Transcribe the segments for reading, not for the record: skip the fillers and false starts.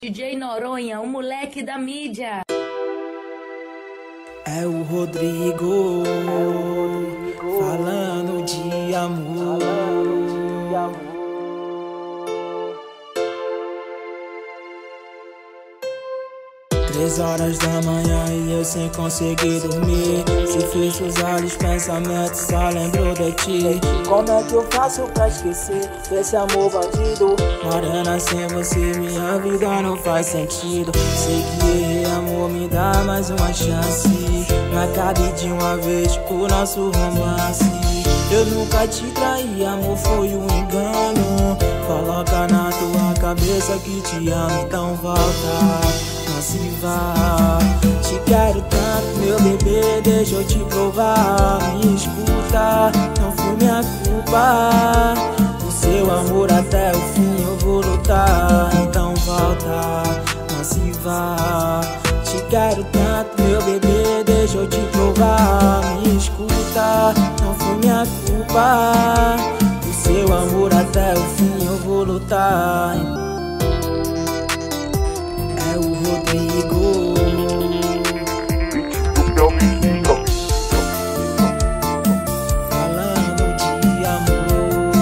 DJ Noronha, o moleque da mídia. É o Rodrigo, falando de amor. 3 horas da manhã e eu sem conseguir dormir. Se fecho os olhos, pensamentos só lembro de ti. Como é que eu faço pra esquecer desse amor bandido? Morena, sem você minha vida não faz sentido. Sei que errei, amor, me dá mais uma chance. Não acabe de uma vez o nosso romance. Eu nunca te traí, amor, foi um engano. Coloca na tua cabeça que te amo, então volta. Não se vá, te quero tanto, meu bebê, deixa eu te provar. Me escuta, não foi minha culpa. O seu amor até o fim eu vou lutar. Então volta, não se vá. Te quero tanto, meu bebê, deixa eu te provar. Me escuta, não foi minha culpa. O seu amor até o fim eu vou lutar. É o Rodrigo, falando de amor.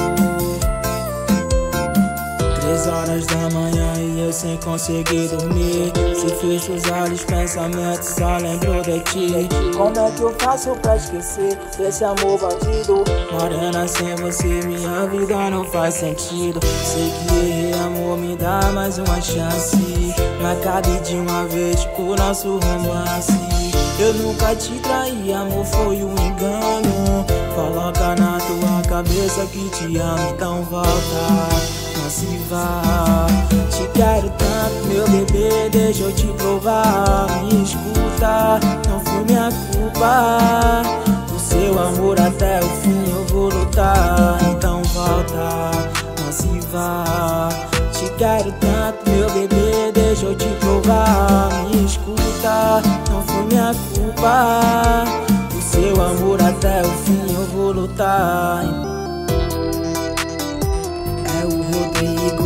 3 horas da manhã e eu sem conseguir dormir. Se fecho os olhos, pensamentos só lembro de ti. Como é que eu faço pra esquecer desse amor bandido? Morena, sem você minha vida não faz sentido. Sei que errei, amor, me dá mais uma chance. Não acabe de uma vez o nosso romance. Eu nunca te traí, amor, foi um engano. Coloca na tua cabeça que te amo, então volta. Não se vá, te quero tanto, meu bebê, deixa eu te provar. Me escuta, não foi minha culpa. O seu amor até o fim eu vou lutar. Então volta, não se vá. Te quero tanto, meu bebê, deixa eu te provar. Me escuta, não foi minha culpa. O seu amor até o fim eu vou lutar. É o Rodrigo.